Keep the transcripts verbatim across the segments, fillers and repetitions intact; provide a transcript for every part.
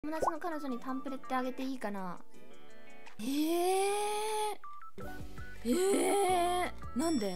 友達の彼女にタンプレってあげていいかな。えー、えー、なんで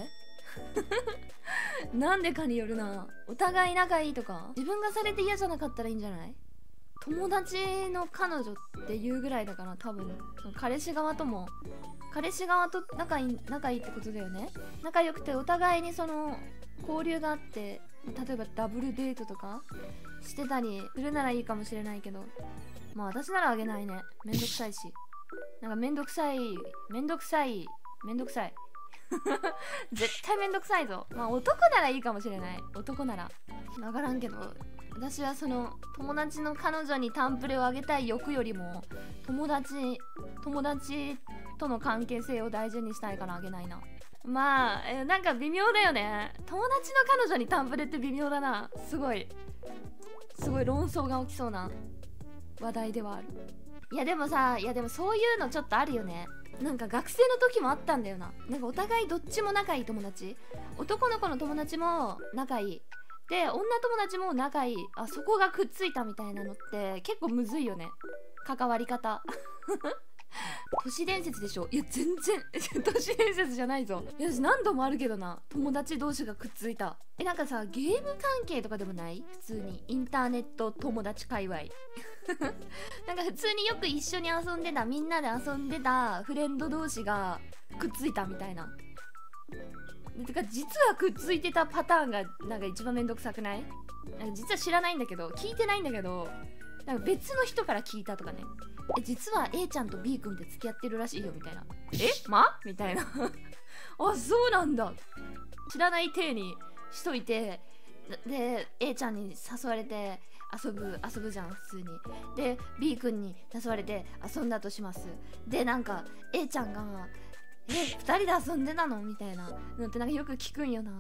なんでかによるな。お互い仲いいとか、自分がされて嫌じゃなかったらいいんじゃない。友達の彼女っていうぐらいだから、多分その彼氏側とも彼氏側と仲いい仲いいってことだよね。仲良くてお互いにその交流があって、例えばダブルデートとかしてたりするならいいかもしれないけど、まあ私ならあげないね。めんどくさいし、なんかめんどくさいめんどくさいめんどくさい絶対めんどくさいぞ。まあ男ならいいかもしれない。男なら分からんけど、私はその友達の彼女にタンプレをあげたい欲よりも、友達友達との関係性を大事にしたいからあげないな。まあえなんか微妙だよね。友達の彼女にタンプレって微妙だな。すごいすごい論争が起きそうな話題ではある。いやでもさ、いやでもそういうのちょっとあるよね。なんか学生の時もあったんだよな。なんかお互いどっちも仲いい友達、男の子の友達も仲いいで、女友達も仲いい、あそこがくっついたみたいなのって結構むずいよね、関わり方都市伝説でしょ。いや全然都市伝説じゃないぞ。いや私何度もあるけどな、友達同士がくっついた。えなんかさ、ゲーム関係とかでもない？普通にインターネット友達界隈なんか普通によく一緒に遊んでた、みんなで遊んでたフレンド同士がくっついたみたいな。てか実はくっついてたパターンがなんか一番めんどくさくない？なんか実は知らないんだけど、聞いてないんだけど、なんか別の人から聞いたとかね。え実は A ちゃんと B 君って付き合ってるらしいよみたいな。えまみたいなあそうなんだ、知らない体にしといて、で A ちゃんに誘われて遊ぶ遊ぶじゃん普通に。で B 君に誘われて遊んだとします。でなんか A ちゃんがえふたりで遊んでたのみたいなのってなんかよく聞くんよな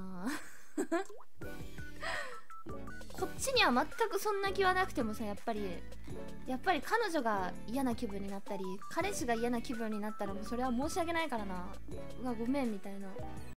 こっちには全くそんな気はなくてもさ、やっぱりやっぱり彼女が嫌な気分になったり彼氏が嫌な気分になったらもうそれは申し訳ないからな。うわごめんみたいな。